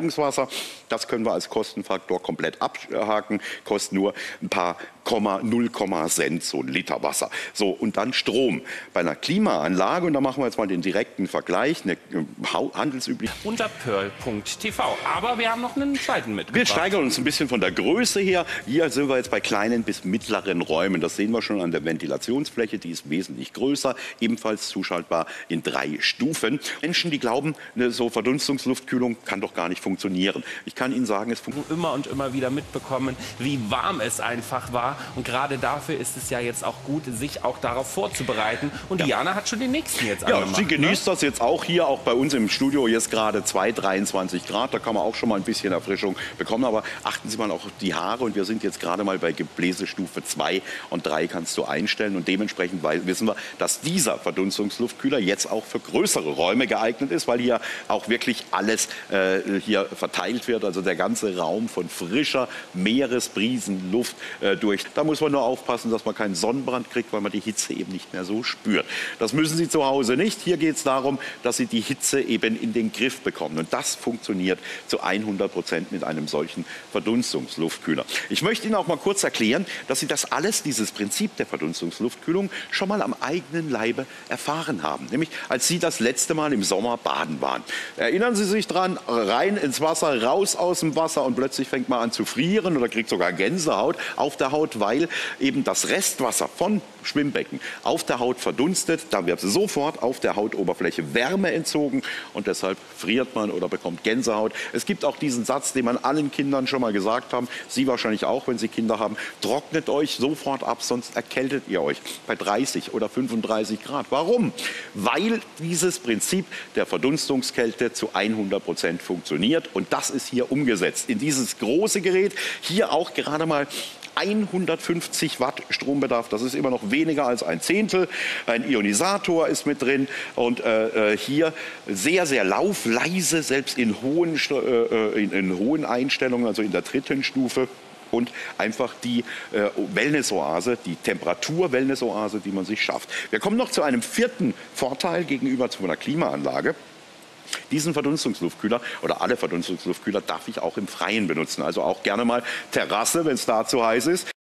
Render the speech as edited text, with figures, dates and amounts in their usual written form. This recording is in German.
Wasser, das können wir als Kostenfaktor komplett abhaken, kostet nur ein paar 0, Cent, so ein Liter Wasser. So, und dann Strom. Bei einer Klimaanlage, und da machen wir jetzt mal den direkten Vergleich, eine handelsübliche. Unter pearl.tv. Aber wir haben noch einen zweiten mitgebracht. Wir steigern uns ein bisschen von der Größe her. Hier sind wir jetzt bei kleinen bis mittleren Räumen. Das sehen wir schon an der Ventilationsfläche, die ist wesentlich größer, ebenfalls zuschaltbar in 3 Stufen. Menschen, die glauben, eine so Verdunstungsluftkühlung kann doch gar nicht funktionieren. Ich kann Ihnen sagen, es funktioniert. Immer und immer wieder mitbekommen, wie warm es einfach war. Und gerade dafür ist es ja jetzt auch gut, sich auch darauf vorzubereiten. Und Diana hat schon den nächsten jetzt angemacht. Ja, sie genießt das jetzt auch hier, auch bei uns im Studio, jetzt gerade 23 Grad. Da kann man auch schon mal ein bisschen Erfrischung bekommen. Aber achten Sie mal auch auf die Haare. Und wir sind jetzt gerade mal bei Gebläsestufe 2 und 3 kannst du einstellen. Und dementsprechend wissen wir, dass dieser Verdunstungsluftkühler jetzt auch für größere Räume geeignet ist, weil hier auch wirklich alles hier verteilt wird. Also der ganze Raum von frischer Meeresbrisenluft durch. Da muss man nur aufpassen, dass man keinen Sonnenbrand kriegt, weil man die Hitze eben nicht mehr so spürt. Das müssen Sie zu Hause nicht. Hier geht es darum, dass Sie die Hitze eben in den Griff bekommen. Und das funktioniert zu 100% mit einem solchen Verdunstungsluftkühler. Ich möchte Ihnen auch mal kurz erklären, dass Sie das alles, dieses Prinzip der Verdunstungsluftkühlung, schon mal am eigenen Leibe erfahren haben. Nämlich, als Sie das letzte Mal im Sommer baden waren. Erinnern Sie sich dran, rein ins Wasser, raus aus dem Wasser und plötzlich fängt man an zu frieren oder kriegt sogar Gänsehaut auf der Haut, weil eben das Restwasser von Schwimmbecken auf der Haut verdunstet. Da wird sofort auf der Hautoberfläche Wärme entzogen und deshalb friert man oder bekommt Gänsehaut. Es gibt auch diesen Satz, den man allen Kindern schon mal gesagt haben, Sie wahrscheinlich auch, wenn Sie Kinder haben, trocknet euch sofort ab, sonst erkältet ihr euch bei 30 oder 35 Grad. Warum? Weil dieses Prinzip der Verdunstungskälte zu 100% funktioniert und das ist hier umgesetzt in dieses große Gerät. Hier auch gerade mal 150 Watt Strombedarf, das ist immer noch weniger als ein Zehntel. Ein Ionisator ist mit drin und hier sehr, sehr laufleise, selbst in hohen Einstellungen, also in der 3. Stufe. Und einfach die Wellness-Oase, die Temperatur-Wellness-Oase, die man sich schafft. Wir kommen noch zu einem 4. Vorteil gegenüber zu einer Klimaanlage. Diesen Verdunstungsluftkühler oder alle Verdunstungsluftkühler darf ich auch im Freien benutzen. Also auch gerne mal Terrasse, wenn es da zu heiß ist.